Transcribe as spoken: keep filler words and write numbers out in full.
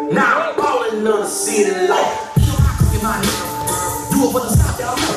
Now I'm falling on the city light. Do it for the stop, y'all.